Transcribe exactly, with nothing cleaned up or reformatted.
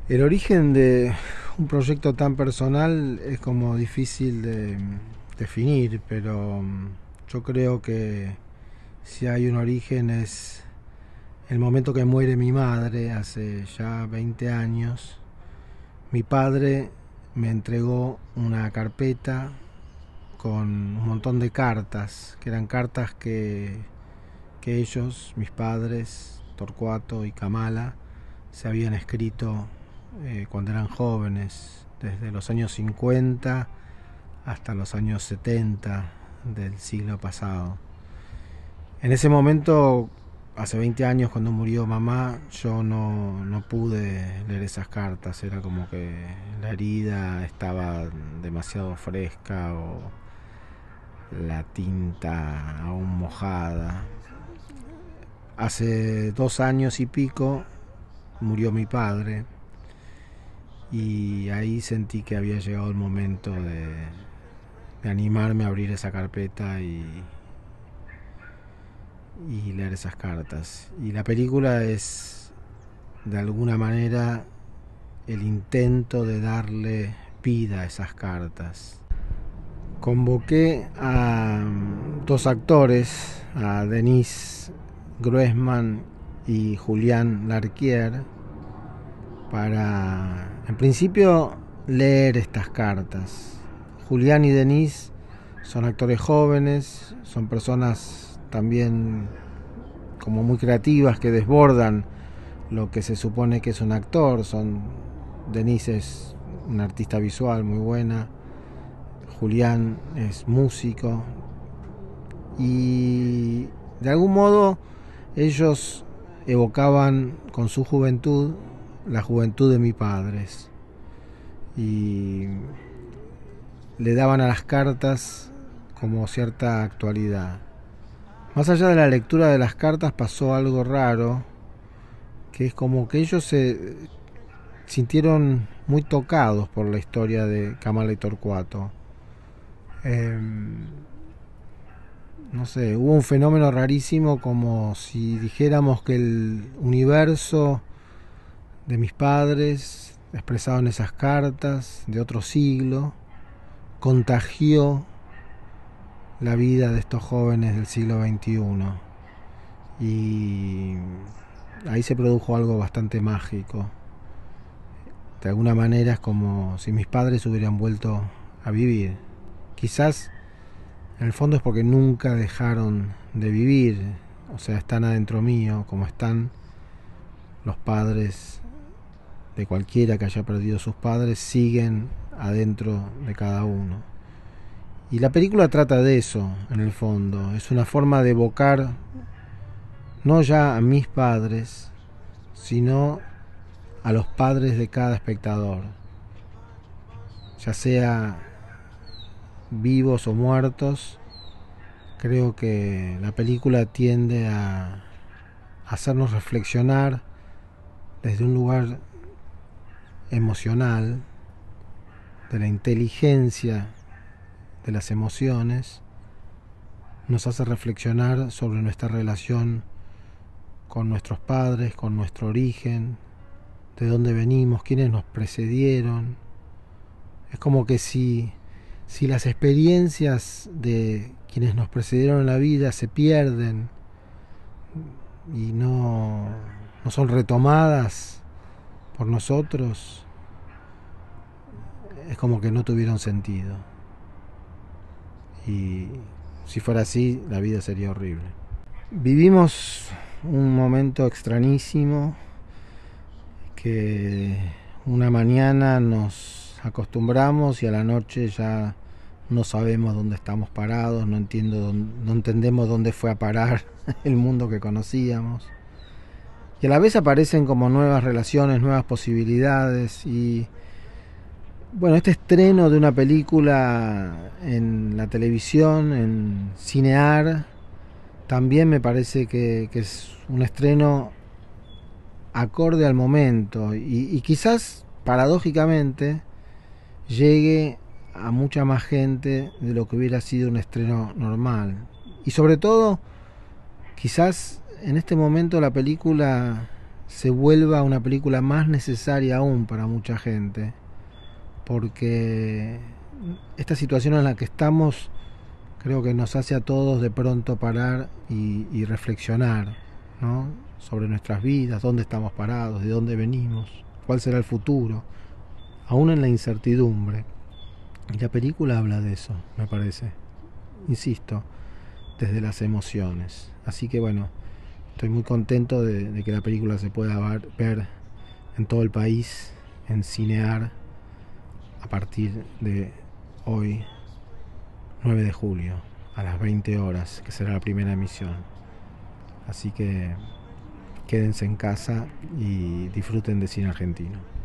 El origen de un proyecto tan personal es como difícil de definir, pero mm, yo creo que si hay un origen es el momento que muere mi madre hace ya veinte años. Mi padre me entregó una carpeta con un montón de cartas, que eran cartas que, que ellos, mis padres, Torcuato y Kamala, se habían escrito eh, cuando eran jóvenes, desde los años cincuenta hasta los años setenta del siglo pasado. En ese momento, hace veinte años, cuando murió mamá, yo no, no pude leer esas cartas. Era como que la herida estaba demasiado fresca o la tinta aún mojada. Hace dos años y pico murió mi padre y ahí sentí que había llegado el momento de, de animarme a abrir esa carpeta y, y leer esas cartas. Y la película es, de alguna manera, el intento de darle vida a esas cartas. Convoqué a dos actores, a Denis Grossman y Julián Larquier, para, en principio, leer estas cartas. Julián y Denis son actores jóvenes, son personas también como muy creativas que desbordan lo que se supone que es un actor. Son, Denis es una artista visual muy buena, Julián es músico y de algún modo ellos evocaban con su juventud la juventud de mis padres y le daban a las cartas como cierta actualidad. Más allá de la lectura de las cartas pasó algo raro, que es como que ellos se sintieron muy tocados por la historia de Kamala y Torcuato. Eh, no sé, hubo un fenómeno rarísimo, como si dijéramos que el universo de mis padres, expresado en esas cartas de otro siglo, contagió la vida de estos jóvenes del siglo veintiuno. Y ahí se produjo algo bastante mágico. De alguna manera es como si mis padres hubieran vuelto a vivir. Quizás en el fondo es porque nunca dejaron de vivir, o sea, están adentro mío, como están los padres de cualquiera que haya perdido sus padres, siguen adentro de cada uno. Y la película trata de eso, en el fondo. Es una forma de evocar no ya a mis padres, sino a los padres de cada espectador, ya sea vivos o muertos. Creo que la película tiende a hacernos reflexionar desde un lugar emocional, de la inteligencia de las emociones. Nos hace reflexionar sobre nuestra relación con nuestros padres, con nuestro origen, de dónde venimos, quiénes nos precedieron. Es como que si, si las experiencias de quienes nos precedieron en la vida se pierden y no, no son retomadas por nosotros, es como que no tuvieron sentido. Y si fuera así, la vida sería horrible. Vivimos un momento extrañísimo, que una mañana nos acostumbramos y a la noche ya no sabemos dónde estamos parados, no, entiendo dónde, no entendemos dónde fue a parar el mundo que conocíamos. Y a la vez aparecen como nuevas relaciones, nuevas posibilidades. Y bueno, este estreno de una película en la televisión, en Cinear, también me parece que, que es un estreno acorde al momento y, y quizás paradójicamente llegue a mucha más gente de lo que hubiera sido un estreno normal. Y sobre todo, quizás en este momento la película se vuelva una película más necesaria aún para mucha gente, porque esta situación en la que estamos creo que nos hace a todos de pronto parar y, y reflexionar, ¿no?, sobre nuestras vidas, dónde estamos parados, de dónde venimos, cuál será el futuro, aún en la incertidumbre. Y la película habla de eso, me parece, insisto, desde las emociones. Así que bueno, estoy muy contento de, de que la película se pueda ver, ver en todo el país, en Cinear, a partir de hoy, nueve de julio, a las veinte horas, que será la primera emisión. Así que quédense en casa y disfruten de cine argentino.